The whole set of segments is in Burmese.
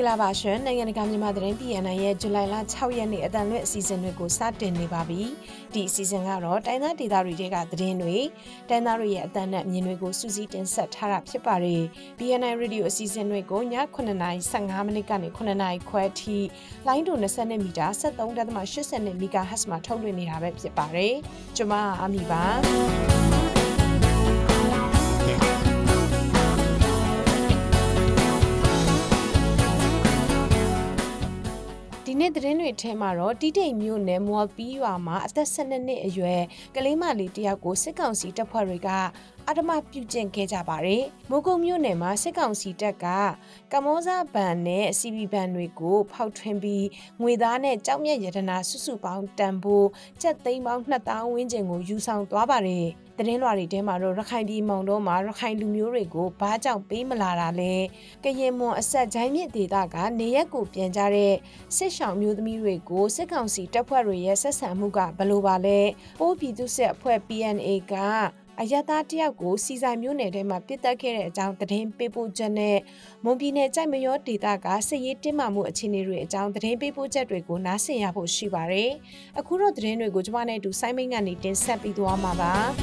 င်္ဂလာပါရှင်နိုင်ငံတကာမြန်မာသတင်း PNN ရဲ့ဇူလိုင်လ6ရက်နေ့အတန်လွင့်အစီအစဉ်တွေကိုစတင်နေပါပြီဒီအစီအစဉ်ကတော့တိုင်းသားဒေသတွေကသတင်းတွေတိုင်းသားတွေရဲ့အတန်နဲ့အမြင်တွေကိုစူးစီးတင်ဆက်ထားတာဖြစ်ပါတယ် PNN Radio အစီအစဉ်တွေကိုည9:15မိနစ်ကနေ9:00ခွဲအထိလိုင်းတူ20မီတာ 73.80 MHz မှာထုတ်လွှင့်နေတာပဲဖြစ်ပါတယ်ကျွန်မအာမီပါဒီနေ့သတင်းတွေထဲမှာတော့တီးတိမ်မြို့နယ်မော်ပီးရွာမှာအသက်12နှစ်အရွယ်ကလေးမလေးတယောက်ကိုစစ်ကောင်စီတပ်ဖွဲ့တွေကအဓမ္မပြုကျင့်ခဲ့ကြပါတယ်။မိုးကုတ်မြို့နယ်မှာစစ်ကောင်စီတပ်ကကမောဇဘဏ်နဲ့စီဘီဘဏ်တွေကိုဖောက်ထွင်းပြီးငွေသားနဲ့ကြောက်မြတ်ရတနာစုစုပေါင်းတန်ဖိုးကျပ်သိန်းပေါင်း2000ဝန်းကျင်ကိုယူဆောင်သွားပါတယ်။သတင်းလွှာတွေထဲမှာတော့ရခိုင်ပြည်မောင်တော်မှာရခိုင်လူမျိုးတွေကိုဘာကြောင့်ပေးမလာတာလဲ။ကရင်မွန်အဆက်ဂျိုင်းမြစ်ဒေသကနေရက်ကိုပြန်ကြတဲ့စစ်ရှောင်မျိုးသမီးတွေကိုစစ်ကောင်စီတပ်ဖွဲ့တွေရဲ့ဆက်ဆံမှုကဘယ်လိုပါလဲ။ပိုးပြည်သူစစ်အဖွဲ့ PNA ကအရသာတယောက်ကိုစီဆိုင်မျိုးနယ်ထဲမှာပြစ်တက်ခဲ့တဲ့အကြောင်းသတင်းပေးပို့ချက်နဲ့မွန်ပြည်နယ်ကြိုက်မရောဒေသကစစ်ရေးတင်းမာမှုအခြေအနေတွေအကြောင်းသတင်းပေးပို့ချက်တွေကိုနားဆင်ရဖို့ရှိပါတယ်။အခုတော့သတင်းတွေကိုကျွန်မနဲ့အတူစိုင်းမိန်ကနေတင်ဆက်ပြီးသွားမှာပါ။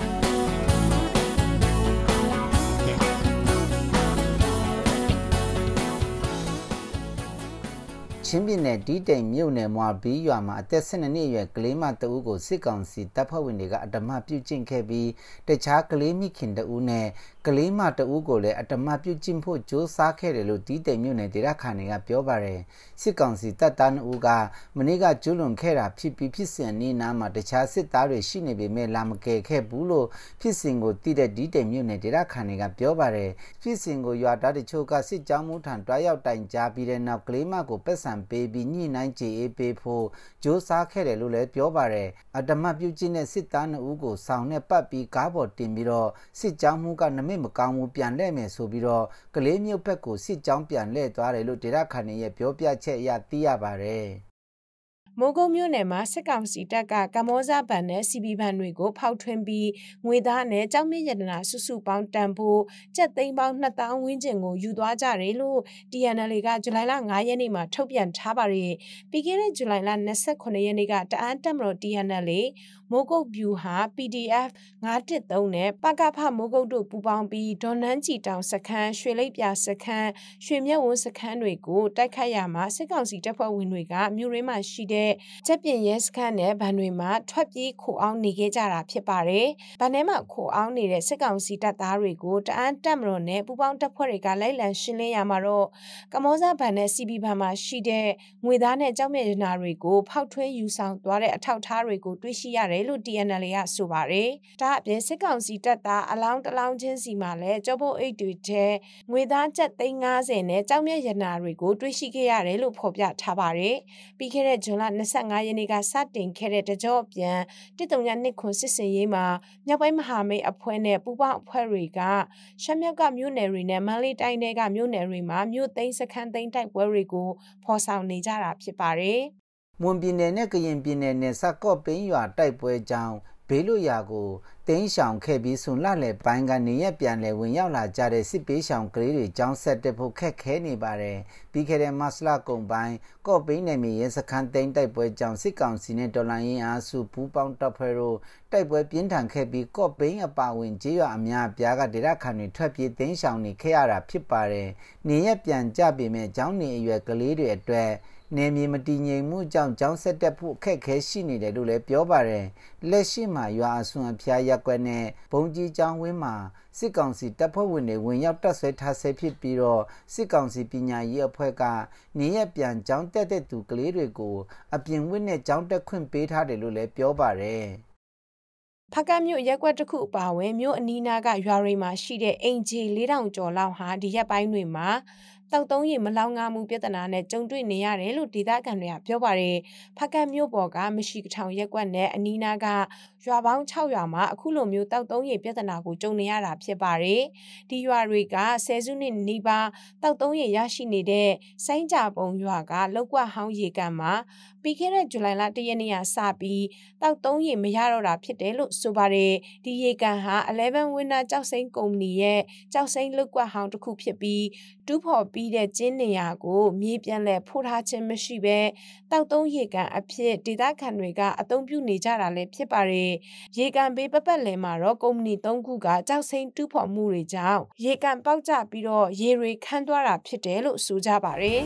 ချင်းပြည်နယ်တီးတိမ်မြို့နယ်မှာဘီးရွာမှာအသက်12နှစ်အရွယ်ကလေးမတဦးကိုစစ်ကောင်စီတပ်ဖွဲ့ဝင်တွေကအဓမ္မပြုကျင့်ခဲ့ပြီးတခြားကလေးမိခင်တဦးနဲ့ကလေးမတဦးကိုလည်းအဓမ္မပြုကျင့်ဖို့ကြိုးစားခဲ့တယ်လို့တီးတိမ်မြို့နယ်ဒေသခံတွေကပြောပါတယ်စစ်ကောင်စီတပ်သား2ဦးကမနေ့ကကျူးလွန်ခဲ့တာဖြစ်ပြီးဖြစ်စဉ်အနည်းနားမှာတခြားစစ်သားတွေရှိနေပေမဲ့လာမကယ်ခဲ့ဘူးလို့ဖြစ်စဉ်ကိုတည်တဲ့တီးတိမ်မြို့နယ်ဒေသခံတွေကပြောပါတယ်ဖြစ်စဉ်ကိုရွာသားတချို့ကစစ်ကြောင်းမှုထံတွားရောက်တိုင်ကြားပြီးတဲ့နောက်ကလေးမကိုပက်ဆံပေးပြီးညှိနှိုင်းကြေအေးပေးဖို့ကြိုးစားခဲ့တယ်လို့လည်းပြောပါတယ်အဓမ္မပြုကျင့်တဲ့စစ်သား2ဦးကိုဆောင်နဲ့ပတ်ပြီးကားပေါ်တင်ပြီးတော့စစ်ကြောင်းမှုကနမိတ်မကောင်းဘူးပြန်လှည့်မယ်ဆိုပြီးတော့ကလေးမြို့ဘက်ကိုစစ်ကြောင်းပြန်လှည့်သွားတယ်လို့ဒေသခံတွေရဲ့ပြောပြချက်အရသိရပါတယ်မိုးကုတ်မြို့နယ်မှာစစ်ကောင်စီတပ်ကကမောဇဘဏ်နဲ့စီဘီဘဏ်တွေကိုဖောက်ထွင်းပြီးငွေသားနဲ့ကြောက်မြင့်ရတနာစုစုပေါင်းတန်ဖိုးကျပ်သိန်းပေါင်း2000ဝန်းကျင်ကိုယူသွားကြတယ်လို့ TNL ကဇူလိုင်လ9ရက်နေ့မှာထုတ်ပြန်ထားပါတယ်။ပြီးခဲ့တဲ့ဇူလိုင်လ29ရက်နေ့ကတအန်းတက်မတော် TNL မိုးကုတ်ဗျူဟာ PDF 913နဲ့ပကဖမိုးကုတ်တို့ပူးပေါင်းပြီးဒေါ်နန်းကြည်တောင်စခန်းရွှေလိပ်ပြစခန်းရွှေမြတ်ဝန်းစခန်းတွေကိုတိုက်ခိုက်ရမှာစစ်ကောင်စီတပ်ဖွဲ့ဝင်တွေကမြို့ရင်းမှာရှိတဲ့ချက်ပြင်ရဲစခန်းနဲ့ဗန်တွေမှာထွက်ပြေးခိုအောင်နေခဲ့ကြတာဖြစ်ပါတယ်။ဗန်ထဲမှာခိုအောင်နေတဲ့စစ်ကောင်စီတပ်သားတွေကိုတအန်းတက်မတော်နဲ့ပူးပေါင်းတပ်ဖွဲ့တွေကလိုက်လံရှင်းလင်းရမှာတော့ကမောဇဗန်နဲ့စီဘီဗန်မှာရှိတဲ့ငွေသားနဲ့ကြောက်မြတ်ရနာတွေကိုဖောက်ထွင်းယူဆောင်သွားတဲ့အထောက်အထားတွေကိုတွေ့ရှိရတယ်လို့ TNL ကဆိုပါတယ်။ဒါအပြင်စစ်ကောင်စီတပ်သားအလောင်းတလောင်းချင်းစီမှာလည်းကြောပုတ်အိတ်တွေထဲငွေသားကျပ်သိန်း50နဲ့ကြောက်မြတ်ရနာတွေကိုတွေ့ရှိခဲ့ရတယ်လို့ဖော်ပြထားပါတယ်။ပြီးခဲ့တဲ့ဇွန်လ25ရက်နေ့ကစတင်ခဲ့တဲ့တကြော့ပြန်132ခွန်စစ်စင်ရေးမှာမြောက်ပိုင်းမဟာမိတ်အဖွဲ့နဲ့ပူးပေါင်းအဖွဲ့တွေကရှမ်းမြောက်ကမြို့နယ်တွေနဲ့မန္တလေးတိုင်းတွေကမြို့နယ်တွေမှာမြို့သိမ်းစခန်းသိမ်းတိုက်ပွဲတွေကိုဖော်ဆောင်နေကြတာဖြစ်ပါတယ်။မွန်ပြည်နယ်နဲ့ကရင်ပြည်နယ်နဲ့စကော့ပင်းရွာတိုက်ပွဲကြောင့်ဘေးလွတ်ရာကိုတင်းရှောင်ခဲ့ပြီးဆွန်လလည်းပိုင်းကနေရပြန်လဲဝင်ရောက်လာကြတဲ့စစ်ပေးရှောင်ကလေးတွေကြောင်းဆက်တက်ဖို့ခက်ခဲနေပါတယ်ပြီးခဲ့တဲ့မတ်လကုန်ပိုင်းကော့ပိန်းနယ်မြေရဲစခန်းသိမ်းတိုက်ပွဲကြောင့်စစ်ကောင်စီနဲ့တော်လှန်ရေးအားစုပူးပေါင်းတပ်ဖွဲ့တို့တိုက်ပွဲပြင်းထန်ခဲ့ပြီးကော့ပိန်းအပါဝင်ကျေးရွာအများအပြားကဒေသခံတွေထွက်ပြေးတင်းရှောင်နေခဲ့ရတာဖြစ်ပါတယ်နေရပြန်ကြပေမဲ့ကျောင်းနေအရွယ်ကလေးတွေအတွက်နေမြေမတည်ငြိမ်မှုကြောင့်ကျောင်းဆက်တက်ဖို့အခက်အခဲရှိနေတယ်လို့လည်းပြောပါတယ်လက်ရှိမှာရွာအစွန်အဖျားရက်ကွက်နဲ့ဘုံကြီးကျောင်းဝင်းမှာစစ်ကောင်စီတပ်ဖွဲ့ဝင်တွေဝင်ရောက်တပ်ဆွဲထားဆဲဖြစ်ပြီးတော့စစ်ကောင်စီပညာရေးအဖွဲ့ကနေရပြန်ကျောင်းတက်တဲ့သူကလေးတွေကိုအပြင်ဝင်းနဲ့ကျောင်းတက်ခွင့်ပေးထားတယ်လို့လည်းပြောပါတယ်ဖကတ်မြို့ရက်ကွက်တစ်ခုအပါအဝင်မြို့အနီးနားကရွာတွေမှာရှိတဲ့အိမ်ခြေ4000ကျော်လောက်ဟာဒီရက်ပိုင်းတွေမှာတောက်သုံးရည်မလောင်ငါမှုပြဿနာနဲ့ကြုံတွေ့နေရတယ်လို့ဒေသခံတွေကပြောပါတယ်။ဖကတ်မြို့ပေါ်ကမရှိကထောင်ရက်ကွက်နဲ့အနီးနားကရွာပေါင်း6ရွာမှာအခုလိုမျိုးတောက်သုံးရည်ပြဿနာကိုကြုံနေရတာဖြစ်ပါတယ်။ဒီရွာတွေကဆယ်စုနှစ်နီးပါးတောက်သုံးရည်ရရှိနေတဲ့ဆိုင်းကြပုံရွာကလောက်ကွက်ဟောင်းရေကန်မှာပပြီးခဲ့တဲ့ဇူလိုင်လ1ရက်နေ့ကစပြီးတောက်သုံးရေမရတော့တာဖြစ်တယ်လို့ဆိုပါတယ်ဒီရေကန်ဟာ11 Winner ကျောက်စိမ်းကုမ္ပဏီရဲ့ကျောက်စိမ်းလုပ်ကွက်ဟောင်းတစ်ခုဖြစ်ပြီးတူးဖော်ပြီးတဲ့ကျင်းနေရာကိုမြေပြန်လဲဖိုးထားခြင်းမရှိဘဲတောက်သုံးရေကန်အဖြစ်ဒေသခံတွေကအသုံးပြုနေကြတာလည်းဖြစ်ပါတယ်ရေကန်ဘေးပတ်လည်မှာတော့ကုမ္ပဏီ3ခုကကျောက်စိမ်းတူးဖော်မှုတွေကြောင့်ရေကန်ပေါက်ကျပြီးတော့ရေတွေခန်းသွားတာဖြစ်တယ်လို့ဆိုကြပါတယ်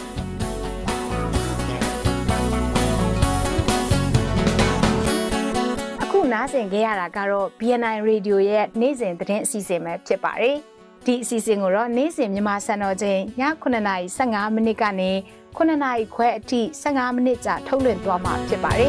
အခုနားဆင်ကြရတာကတော့ BNI Radio ရဲ့နေ့စဉ်သတင်းအစီအစဉ်ပဲဖြစ်ပါတယ်ဒီအစီအစဉ်ကိုတော့နေ့စဉ်မြန်မာစံတော်ချိန်ည9:15မိနစ်ကနေ9:00ခွဲအထိ15မိနစ်ကြာထုတ်လွှင့်သွားမှာဖြစ်ပါတယ်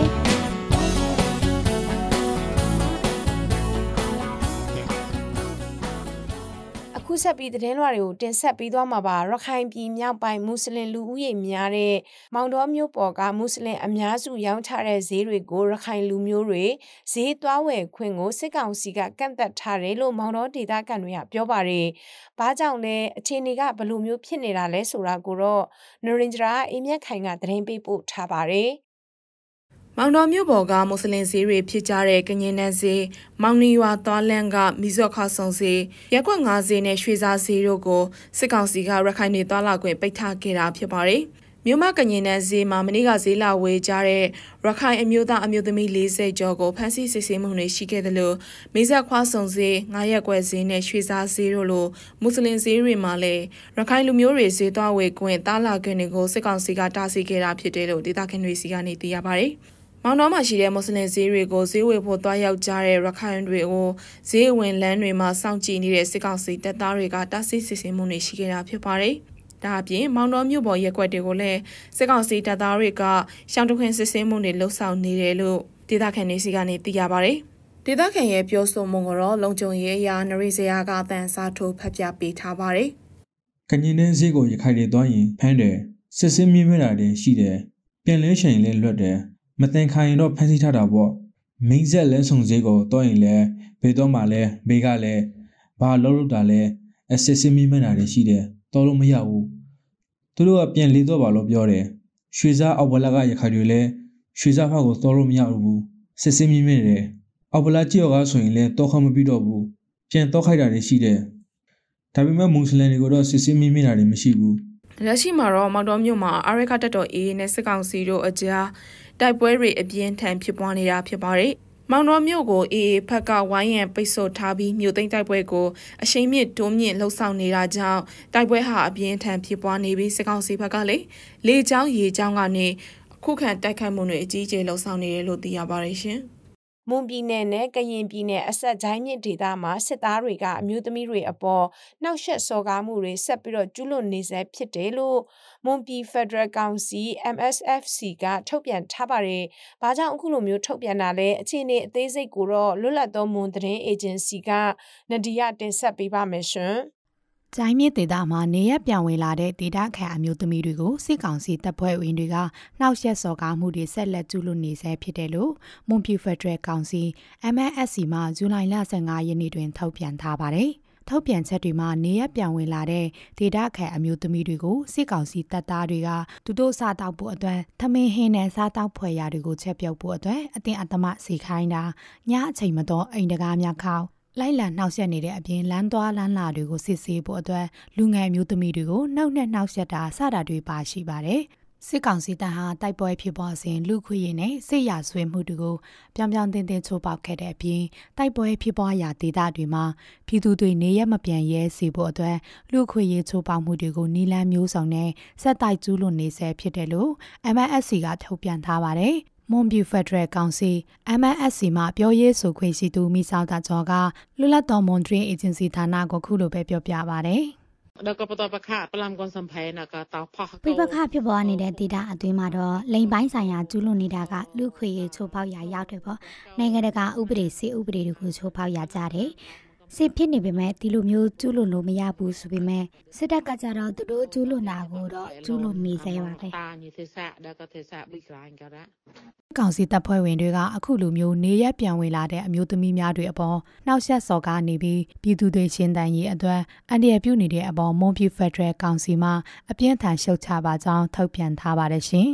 အခုဆက်ပြီးသတင်းလွှာတွေကိုတင်ဆက်ပေးသွားမှာပါရခိုင်ပြည်မြောက်ပိုင်းမွတ်စလင်လူဦးရေများတဲ့မောင်တော်မြို့ပေါ်ကမွတ်စလင်အများစုရောင်းချတဲ့ဈေးတွေကိုရခိုင်လူမျိုးတွေဈေးသွားဝယ်ခွင့်ကိုစစ်ကောင်စီကကန့်သက်ထားတယ်လို့မောင်တော်ဒေသခံတွေကပြောပါတယ်။ဘာကြောင့်လဲအခြေအနေကဘယ်လိုမျိုးဖြစ်နေတာလဲဆိုတာကိုတော့နရင်ဂျရာအိမ်မြတ်ခိုင်ကသတင်းပေးပို့ထားပါတယ်။မောင်တော်မြို့ပေါ်ကမွတ်စလင်ဈေးတွေဖြစ်ကြတဲ့ကငင်းနန်းဈေးမောင်နီရွာသွားလန်းကမီဇော့ခါဆုံဈေးရက်ကွက်၅ဈေးနဲ့ရွှေစားဈေးတို့ကိုစစ်ကောင်စီကရခိုင်တွေသွားလာခွင့်ပိတ်ထားခဲ့တာဖြစ်ပါတယ်။မြို့မကငင်းနန်းဈေးမှာမနေ့ကဈေးလာဝေကြတဲ့ရခိုင်အမျိုးသားအမျိုးသမီး40ကျော်ကိုဖမ်းဆီးစစ်ဆေးမှုတွေရှိခဲ့တယ်လို့မီဇော့ခွာဆုံဈေး9ရက်ကွက်ဈေးနဲ့ရွှေစားဈေးတို့လိုမွတ်စလင်ဈေးတွေမှာလည်းရခိုင်လူမျိုးတွေဈေးသွားဝယ်ခွင့်တားလာခွင့်တွေကိုစစ်ကောင်စီကတားဆီးခဲ့တာဖြစ်တယ်လို့ဒေသခံတွေစီကနေသိရပါတယ်။မောင်တော်မှာရှိတဲ့မွတ်စလင်ဈေးတွေကိုဈေးဝယ်ဖို့တွားရောက်ကြတဲ့ရခိုင်တွေကိုဈေးဝင်လမ်းတွေမှာစောင့်ကြည့်နေတဲ့စစ်ကောင်စီတပ်သားတွေကတားဆီးစစ်ဆေးမှုတွေရှိခဲ့တာဖြစ်ပါတယ်။ဒါအပြင်မောင်တော်မြို့ပေါ်ရက်ကွက်တွေကိုလည်းစစ်ကောင်စီတပ်သားတွေကရှောင်းတခွင်စစ်ဆေးမှုတွေလှုပ်ဆောင်နေတယ်လို့ဒေသခံတွေစီကနေသိရပါတယ်။ဒေသခံရဲ့ပြောဆိုမှုကတော့လုံခြုံရေးအရာနရိစရာကတန်စားထိုးဖတ်ပြပေးထားပါတယ်။ကညင်းတဲ့ဈေးကိုရခိုင်တွေတွားရင်ဖမ်းတယ်စစ်ဆေးမြင်မဲ့တာတွေရှိတယ်ပြန်လဲချိန်လဲလွတ်တယ်မတင်ခိုင်တော့ဖမ်းဆီးထားတာပေါ့မိန်းဆက်လဲဆုံဈေးကိုတော့ရင်လဲဘေးတော့မှလဲဘေးကလဲဘာလို့တာလဲအစစ်စစ်မိမနာတွေရှိတယ်တော်လို့မရဘူးသူတို့ကပြန်လေးတော့ပါလို့ပြောတယ်ရွှေစားအောက်ဘလကရခိုင်တွေလဲရွှေစားဖောက်ကိုတော်လို့မရဘူးစစ်စစ်မိမတယ်အောက်ဘလကြောက်ကားဆိုရင်လဲတော့ခမပြီးတော့ဘူးပြန်တော့ခိုက်တာတွေရှိတယ်ဒါပေမဲ့မွတ်စလင်တွေကိုတော့စစ်စစ်မိတာတွေမရှိဘူးလက်ရှိမှာတော့မောင်တော်မြို့မှာအာရခတက်တော်အေးနဲ့စစ်ကောင်စီတို့အကြားတိုက်ပွဲတွေအပြင်းထန်ဖြစ်ပွားနေတာဖြစ်ပါတယ်။မောင်တော်မြို့ကိုအေးဖက်ကဝိုင်းရန်ပိတ်ဆို့ထားပြီးမြို့သိမ်းတိုက်ပွဲကိုအရှိန်မြင့်တိုးမြင့်လှုပ်ဆောင်နေတာကြောင့်တိုက်ပွဲဟာအပြင်းထန်ဖြစ်ပွားနေပြီးစစ်ကောင်စီဘက်ကလည်းလေကြောင်းရေကြောင်းကနေခုခံတိုက်ခိုက်မှုတွေအကြီးအကျယ်လှုပ်ဆောင်နေတယ်လို့သိရပါတယ်ရှင်။မွန်ပြည်နယ်နဲ့ကရင်ပြည်နယ်အဆက်ဂျိုင်းမြစ်ဒေသမှာစစ်သားတွေကအမျိုးသမီးတွေအပေါ်နှောက်ယှက်စော်ကားမှုတွေဆက်ပြီးတော့ကျူးလွန်နေဆဲဖြစ်တယ်လို့မွန်ပြည် Federal Council MSFC ကထုတ်ပြန်ထားပါတယ်။ဘာကြောင့်အခုလိုမျိုးထုတ်ပြန်တာလဲအခြေအနေအသေးစိတ်ကိုတော့လွတ်လပ်သောမွန်သတင်းအေဂျင်စီကနဒီယာတင်ဆက်ပေးပါမယ်ရှင်။ဂျိုင်းမြစ်ဒေသမှာနေရပြောင်းဝင်လာတဲ့ဒေသခံအမျိုးသမီးတွေကိုစစ်ကောင်စီတပ်ဖွဲ့ဝင်တွေကနှောက်ယှက်စော်ကားမှုတွေဆက်လက်ကျူးလွန်နေဆဲဖြစ်တယ်လို့မွန်ပြည်ဖက်ဒရယ်ကောင်စီ MSFC မှဇူလိုင်လ15ရက်နေ့တွင်ထုတ်ပြန်ထားပါတယ်။ထုတ်ပြန်ချက်တွေမှာနေရပြောင်းဝင်လာတဲ့ဒေသခံအမျိုးသမီးတွေကိုစစ်ကောင်စီတပ်သားတွေကသူတို့စားတောက်ဖို့အတွက်သမင်းဟင်းနဲ့စားတောက်ဖွယ်ရာတွေကိုချက်ပြုတ်ဖို့အတွက်အတင်းအဓမ္မစီခိုင်းတာညအချိန်မတော်အိမ်တကားများခောက်လိုက်လံနှောက်ယှက်နေတဲ့အပြင်လမ်းသွားလမ်းလာတွေကိုစစ်ဆေးဖို့အတွက်လူငယ်မျိုးသမီးတွေကိုနှောက်နဲ့နှောက်ယှက်တာစတာတွေပါရှိပါတယ်။စစ်ကောင်စီတပ်ဟာတိုက်ပွဲဖြစ်ပွားစဉ်လူခွေရည်နဲ့စစ်ရာဆွေးမှုတွေကိုပြောင်ပြောင်တင်းတင်းချိုးပေါက်ခဲ့တဲ့အပြင်တိုက်ပွဲဖြစ်ပွားရာဒေသတွေမှာပြည်သူတွေနေရမပြန်ရဲစေဖို့အတွက်လူခွေရည်ချိုးပေါက်မှုတွေကိုနီလန်းမျိုးစုံနဲ့ဆက်တိုက်ကျူးလွန်နေဆဲဖြစ်တယ်လို့ MSFC ကထုတ်ပြန်ထားပါတယ်။မွန်ပြည်ဖက်ဒရယ်ကောင်စီ MSFC မှပြောရေးဆိုခွင့်ရှိသူမိဆောင်တာကျော်ကလွတ်လပ်သောမွန်ဒရင်းအေဂျင်စီဌာနကိုခုလိုပဲပြောပြပါဗျ။แล้วก็ปตปะคะปลำกอนสัมภัยนะก็ตาพะပြပခဖြစ်ပေါ်နေတဲ့ဒေတာအတွင်းမှာတော့လိန်ပိုင်းဆိုင်ရာကျူးလွန်နေတာကလူခွေရေးချိုးပေါက်ရာရောက်တယ်ပေါ့နိုင်ငံတကာဥပဒေစစ်ဥပဒေတွေကိုချိုးပေါက်ရကြတယ်စစ်ဖြစ်နေပေမဲ့ဒီလိုမျိုးကျူးလွန်လို့မရဘူးဆိုပေမဲ့စစ်တပ်ကကြတော့သူတို့ကျူးလွန်တာကိုတော့ကျူးလွန်နေသေးပါပဲတာညီသေစဒါကသေစဘိကရိုင်းကြတာကောင်စီတပ်ဖွဲ့ဝင်တွေကအခုလိုမျိုးနေရပြန်ဝင်လာတဲ့အမျိုးသမီးများတွေအပေါ်နှောက်ယှက်စော်ကားနေပြီးပြည်သူတွေရှင်းတန်ရေးအတွက်အန်ဒီရပြုနေတဲ့အပေါ်မွန်ပြည်ဖက်ဒရယ်ကောင်စီမှအပြင်းထန်ရှုတ်ချပါကြောင်းထုတ်ပြန်ထားပါတယ်ရှင်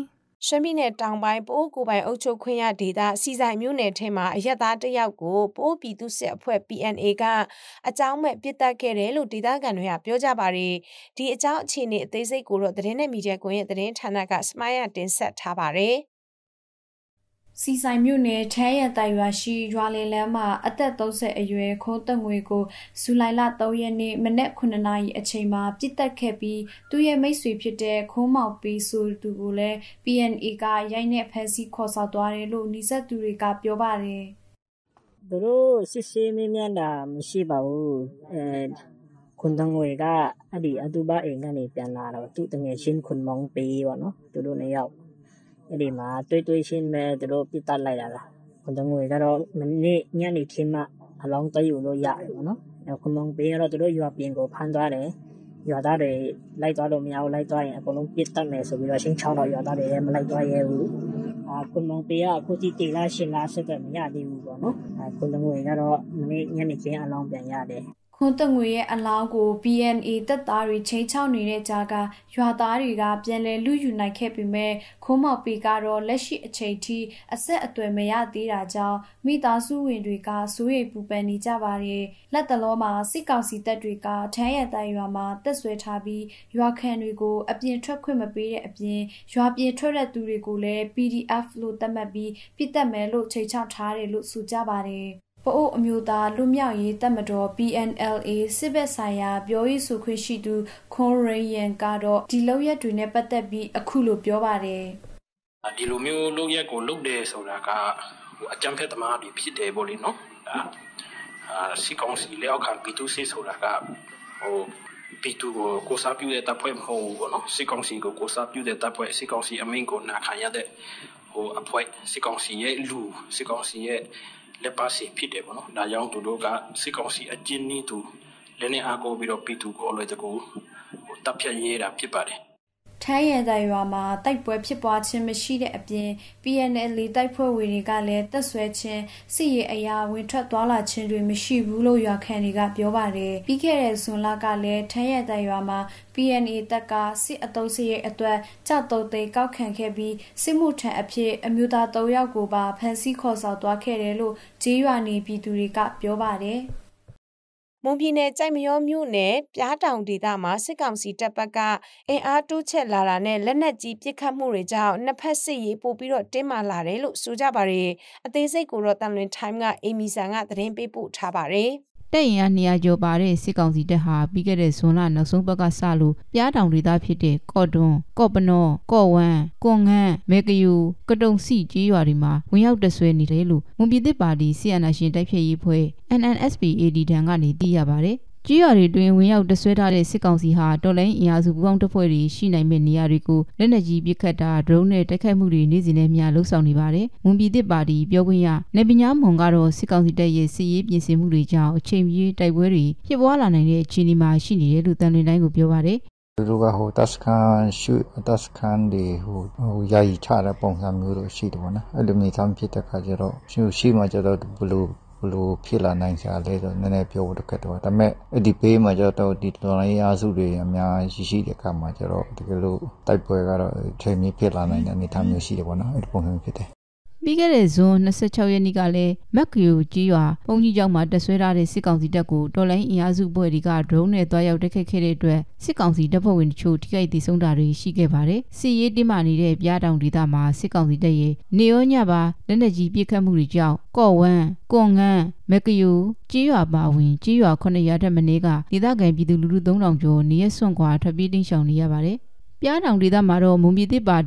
ရှမ်းပြည်နယ်တောင်ပိုင်းပိုးကိုပိုင်အုပ်ချုပ်ခွင့်ရဒေသစီဆိုင်မြို့နယ်ထဲမှာအရက်သားတစ်ယောက်ကိုပိုးပြည်သူ့စစ်အဖွဲ့ PNA ကအကြောင်းမဲ့ပစ်တက်ခဲ့တယ်လို့ဒေသခံတွေကပြောကြပါတယ်။ဒီအကြောင်းအခြေအနေအသေးစိတ်ကိုတော့သတင်းနဲ့မီဒီယာကွန်ရဲ့သတင်းဌာနကစမိုင်းရတင်ဆက်ထားပါတယ်။စီဆိုင်မြို့နယ်ထဲရတိုင်ရွာရှိရွာလင်လမ်းမှာအသက်30အရွယ်ခိုးတက်ငွေကိုဇူလိုင်လ3ရက်နေ့မနက်9နာရီအချိန်မှာပြစ်တက်ခဲ့ပြီးသူရဲ့မိတ်ဆွေဖြစ်တဲ့ခိုးမောက်ပေးဆိုသူကိုလည်း PNA ကရိုက်နှက်ဖမ်းဆီးခေါ်ဆောင်သွားတယ်လို့နှိစက်သူတွေကပြောပါတယ်။သူတို့စစ်ဆေးမင်းတာမရှိပါဘူး။ခွန်တငွေကအဲ့ဒီအတူပါအိမ်ကနေပြန်လာတော့သူတငယ်ချင်းခွန်မောင်ပေးပေါ့နော်။သူတို့နှစ်ယောက်အဲ့ဒီမှာတွေ့ချင်းမဲ့သူတို့ပြစ်တက်လိုက်တာလားခွန်တငွေကတော့မနေ့ညနေခင်းမှအလောင်းတယူလို့ရတယ်ပေါ့နော်။ခွန်မောင်ပေးတော့သူတို့ရွာပြင်ကိုဖမ်းသွားတယ်။ရွာသားတွေလိုက်သွားလို့မရဘူးလိုက်သွားရင်အကုန်လုံးပြစ်တက်မယ်ဆိုပြီးတော့ရှင်းချောင်းတော့ရွာသားတွေလည်းမလိုက်သွားရဲဘူး။ခွန်မောင်ပေးကအခုတိတေလာရှင်လာဆက်တော့မရသေးဘူးပေါ့နော်။ခွန်တငွေကတော့မနေ့ညနေခင်းအလောင်းပြန်ရတယ်။ခွန်တငွေရဲ့အလောင်းကို PNA တပ်သားတွေချိန်ချောက်နေတဲ့ကြားကရွာသားတွေကပြန်လည်လူယူနိုင်ခဲ့ပေမဲ့ခိုးမောက်ပီကတော့လက်ရှိအချိန်ထိအဆက်အသွယ်မရသေးတာကြောင့်မိသားစုဝင်တွေကစိုးရိမ်ပူပန်နေကြပါတယ်။လက်တလောမှာစစ်ကောင်စီတပ်တွေကထမ်းရတိုင်ရွာမှာတက်ဆွဲထားပြီးရွာခံတွေကိုအပြင်ထွက်ခွင့်မပေးတဲ့အပြင်ရွာပြင်ထွက်တဲ့သူတွေကိုလည်း PDF လို့သတ်မှတ်ပြီးပြစ်တက်မယ်လို့ချိန်ချောက်ထားတယ်လို့ဆိုကြပါတယ်။ပအိုအမျိုးသားလူမြောက်ရေးတပ်မတော် PNLA စစ်ဘက်ဆိုင်ရာပြောရေးဆိုခွင့်ရှိသူခွန်ရိယန်ကတော့ဒီလောက်ရက်တွေနဲ့ပတ်သက်ပြီးအခုလိုပြောပါတယ်ဒီလိုမျိုးလောက်ရက်ကိုလုတ်တယ်ဆိုတာကအကြမ်းဖက်သမားတွေဖြစ်တယ်ပေါ့လေနော်စီကောင်စီလက်အောက်ခံပြည်သူစစ်ဆိုတာကပြည်သူကိုစားပြုတဲ့တပ်ဖွဲ့မဟုတ်ဘူးပေါ့နော်စီကောင်စီကိုစားပြုတဲ့တပ်ဖွဲ့စီကောင်စီအမင်းကိုနာခံရတဲ့အဖွဲ့စီကောင်စီရဲ့လူစီကောင်စီရဲ့လက်ပါစီဖြစ်တယ်ပေါ့နော်ဒါကြောင့်သူတို့ကစစ်ကောင်စီအကျဉ်းနည်းသူလည်းနဲ့အားကိုပြီးတော့ပြည်သူကိုလည်းတကူတပ်ဖြတ်ရေးတာဖြစ်ပါတယ်ထမ်းရံတိုင်ရွာမှာတိုက်ပွဲဖြစ်ပွားခြင်းမရှိတဲ့အပြင် PNL တိုက်ဖွဲ့ဝင်တွေကလည်းတက်ဆွဲခြင်းစစ်ရေးအရာဝင်ထွက်သွားလာခြင်းတွေမရှိဘူးလို့ရွာခံတွေကပြောပါတယ်ပြီးခဲ့တဲ့ဇွန်လကလည်းထမ်းရံတိုင်ရွာမှာ PNA တပ်ကစစ်အုပ်စစ်ရဲ့အတွက်ကြောက်တုတ်သိမ်းကောက်ခံခဲ့ပြီးစစ်မှုထမ်းအဖြစ်အမျိုးသား3ယောက်ကိုပါဖမ်းဆီးခေါ်ဆောင်သွားခဲ့တယ်လို့ကြေးရွာနေပြည်သူတွေကပြောပါတယ်မွန်ပြည်နယ်ကြိုက်မရောမြို့နယ်ပြားတောင်ဒေသမှာစစ်ကောင်စီတပ်ဘက်ကအင်အားတိုးချဲ့လာတာနဲ့လက်နက်ကြီးပစ်ခတ်မှုတွေကြောင့်နှစ်ဖက်စစ်ရေးပို့ပြီးတော့တင်းမာလာတယ်လို့ဆိုကြပါတယ်။အသေးစိတ်ကိုတော့တန်လွင် time ကအေမီဆန်ကသတင်းပေးပို့ထားပါတယ်။တက်ရင်က200ကျော်ပါတဲ့စစ်ကောင်စီတပ်ဟာပြီးခဲ့တဲ့ဇွန်လနောက်ဆုံးပတ်ကစလို့ပြားတောင်ဒေသဖြစ်တဲ့ကော့တွန်းကော့ပနော့ကော့ဝမ်းကွန်ငန်းမေကယူကတုံစီကြီးရွာတွေမှာဝင်ရောက်တဆွဲနေတယ်လို့မွန်ပြည်သစ်ပါတီဆီယနာရှင်တိုက်ဖြည့်ရေးဖွဲ့ NNSP-AD တန်းကနေသိရပါတယ်ကြီးရွာတွေတွင်ဝင်ရောက်တဆွဲထားတဲ့စစ်ကောင်စီဟာတော်လိုင်းအင်အားစုပူးပေါင်းတပ်ဖွဲ့တွေရှိနိုင်မဲ့နေရာတွေကိုလက်နက်ကြီးပစ်ခတ်တာဒရုန်းနဲ့တိုက်ခိုက်မှုတွေနေ့စဉ်နဲ့မျှလှုပ်ဆောင်နေပါတယ်။မွန်ပြည်သစ်ပါတီပြောခွင့်ရနေပညာမွန်ကတော့စစ်ကောင်စီတပ်ရဲ့စစ်ရေးပြင်ဆင်မှုတွေကြောင့်အချိန်ပြည့်တိုက်ပွဲတွေဖြစ်ပွားလာနိုင်တဲ့အခြေအနေမှာရှိနေတယ်လို့တန်လွင်တိုင်းကိုပြောပါတယ်။သူတို့ကတပ်စခန်းတွေယာယီချတဲ့ပုံစံမျိုးလိုရှိတယ်ပေါ့နော်။အဲ့လိုမျိုးသားဖြစ်တဲ့ခါကျတော့ရှိမှကျတော့ဘလို့ဖြစ်လာနိုင်စရာလဲဆိုနည်းနည်းပြောဖို့တကယ်တော့ဒါပေမဲ့အဲ့ဒီဘေးမှာကျတော့ဒီတော်လိုင်းအားစုတွေအများရှိတဲ့အခါမှာကျတော့တကယ်လို့တိုက်ပွဲကတော့ချိန်မြင့်ဖြစ်လာနိုင်တဲ့အနေအထားမျိုးရှိတယ်ပေါ့နော်အဲ့ဒီပုံစံဖြစ်တယ်ပြီးခဲ့တဲ့ဇွန်26ရက်နေ့ကလည်းမက်ကယူကြီးရွာပုံကြီးကျောင်းမှာတက်ဆွဲထားတဲ့စစ်ကောင်စီတပ်ကိုတော်လိုင်းအင်အားစုဘွဲတွေကဒရုန်းနဲ့တွားရောက်တိုက်ခိုက်ခဲ့တဲ့အတွက်စစ်ကောင်စီတပ်ဖွဲ့ဝင်တချို့ထိခိုက်ဒေဆုံးတာတွေရှိခဲ့ပါတယ်။စစ်ရေးတင်းမာနေတဲ့ပြားတောင်ဒေသမှာစစ်ကောင်စီတပ်ရဲ့နေရောညပါလက်နက်ကြီးပစ်ခတ်မှုတွေကြောင့်ကော့ဝမ်းကွန်ငန်းမက်ကယူကြီးရွာပါဝင်ကြီးရွာ900ထက်မနည်းကဒေသခံပြည်သူလူထု3000ကျော်နေရစွန့်ခွာထွက်ပြေးတိမ်းရှောင်နေရပါတယ်။ပြားတောင်ဒေသမှာတော့မွန်ပြည်သစ်ပါတီ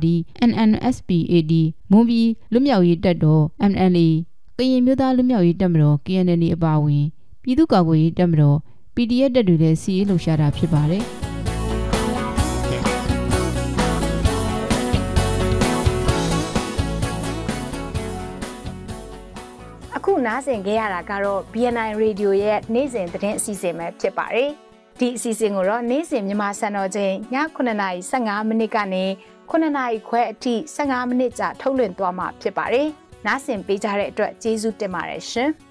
NNSP-AD မွန်ပြည်လွတ်မြောက်ရေးတပ်တော် MNLA ကရင်မျိုးသားလွတ်မြောက်ရေးတပ်မတော် KNL အပါအဝင်ပြည်သူ့ကာကွယ်ရေးတပ်မတော် PDF တပ်တွေလည်းစီးရေးလှုပ်ရှားတာဖြစ်ပါတယ်အခုနားဆင်ကြရတာကတော့ BNI Radio ရဲ့နေ့စဉ်သတင်းအစီအစဉ်ပဲဖြစ်ပါတယ်ဒီအစီအစဉ်ကိုတော့နေ့စဉ်မြန်မာစံတော်ချိန်ည9:15မိနစ်ကနေ9:00ခွဲအထိ15မိနစ်ကြာထုတ်လွှင့်သွားမှာဖြစ်ပါတယ်။နားဆင်ပေးကြတဲ့အတွက်ကျေးဇူးတင်ပါတယ်ရှင်။